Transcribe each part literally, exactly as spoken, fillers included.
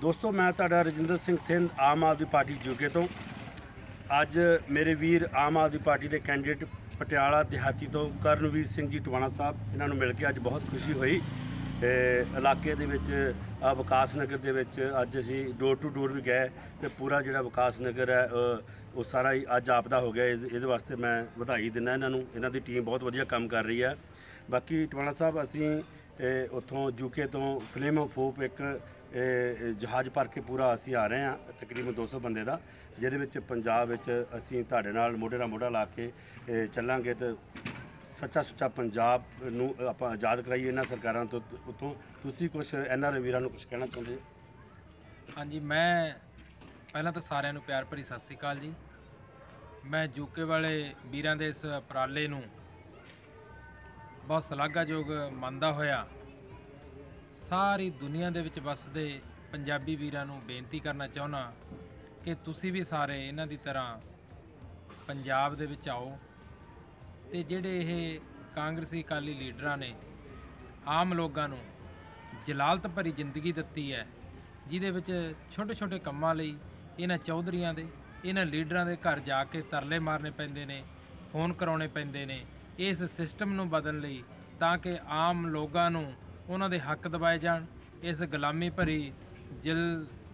दोस्तों मैं तुहाडा रजिंदर सिंह थिंद आम आदमी पार्टी यूके तो अज मेरे वीर आम आदमी पार्टी के कैंडीडेट पटियाला देहाती तो करनवीर सिंह जी टवाणा साहब इन्होंने मिल के अज बहुत खुशी हुई। इलाके दे विच विकास नगर दे विच अज असी डोर टू डोर भी गए तो पूरा जिहड़ा विकास नगर है वो सारा ही अज आपदा हो गया। इहदे वास्ते मैं वधाई दिना इन्हों, इन्हों की टीम बहुत वधिया काम कर रही है। बाकी टवाणा साहब असी उत्थों यूके तो फिल्म ऑफ होप एक जहाज़ भर के पूरा असी आ रहे हैं तकरीबन दो सौ बंदे का, जिहदे विच पंजाब विच असी तुहाडे नाल मोढे नाल मोढा ला के चलांगे तो सच्चा सुच्चा पंजाब नूं आपां आज़ाद कराइए इन्हां सरकारां तो। उत्थों तुसीं कुछ एन आर आई वीरां नूं कुछ कहना चाहुंदे? हाँ जी, मैं पहलां तो सारिਆਂ ਨੂੰ प्यार भरी सत श्री अकाल जी। मैं यूके वाले वीरां दे इस उपराले नूं बहुत सलाघायोग ਮੰਨਦਾ ਹੋਇਆ सारी दुनिया दे विच वसदे पंजाबी वीरां नूं बेनती करना चाहुंदा कि तुसीं भी सारे इन्हां दी तरह पंजाब दे विच आओ ते जिहड़े ये कांग्रेसी अकाली लीडरां ने आम लोगां नूं जलालत भरी जिंदगी दित्ती है, जिहदे विच छोटे छोटे कंमां लई इन्हां चौधरीआं दे इन्हां लीडरां दे घर जाके तरले मारने पैंदे ने, फोन कराउणे पैंदे ने। इस सिस्टम नूं बदलण लई तां कि आम लोगां नूं उन्हां दे हक दबाए जाण, इस गुलामी भरी जिल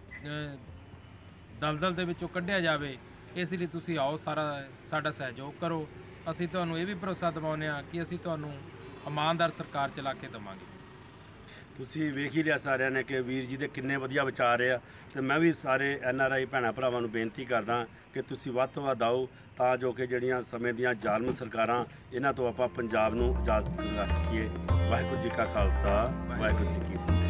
दलदल दे विचों कढिया जावे। इस लई तुसीं आओ, सारा साडा सहयोग करो। असीं तुहानूं ये भी भरोसा दिवाउने आ कि असीं तुहानूं इमानदार सरकार चला के देवांगे। तुसीं वेख ही लिया सारिਆਂ ने कि वीर जी ਦੇ ਕਿੰਨੇ ਵਧੀਆ ਵਿਚਾਰ ਆ, ਤੇ ਮੈਂ ਵੀ ਸਾਰੇ ਐਨ ਆਰ ਆਈ ਭੈਣਾਂ ਭਰਾਵਾਂ ਨੂੰ ਬੇਨਤੀ ਕਰਦਾ ਕਿ ਤੁਸੀਂ ਵੱਧ ਤੋਂ ਵੱਧ ਆਓ ਤਾਂ ਜੋ ਕਿ ਜਿਹੜੀਆਂ ਸਮੇਂ ਦੀਆਂ ਜ਼ਾਲਮ ਸਰਕਾਰਾਂ ਇਹਨਾਂ ਤੋਂ ਆਪਾਂ ਪੰਜਾਬ ਨੂੰ ਆਜ਼ਾਦ ਕਰਾ ਸਕੀਏ। ਵਾਹਿਗੁਰੂ ਜੀ ਕਾ ਖਾਲਸਾ, ਵਾਹਿਗੁਰੂ ਜੀ ਕੀ ਫਤਿਹ।